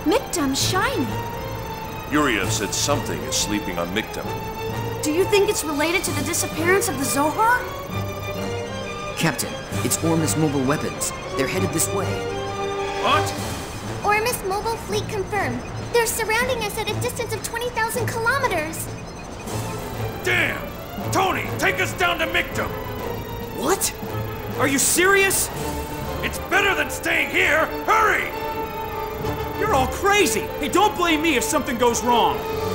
Michtam's shining. Uriel said something is sleeping on Michtam. Do you think it's related to the disappearance of the Zohar? Captain, it's Ormus mobile weapons. They're headed this way. What? Ormus mobile fleet confirmed. They're surrounding us at a distance of 20,000 kilometers. Damn! Tony, take us down to Michtam! What? Are you serious? It's better than staying here! Hurry! You're all crazy! Hey, don't blame me if something goes wrong!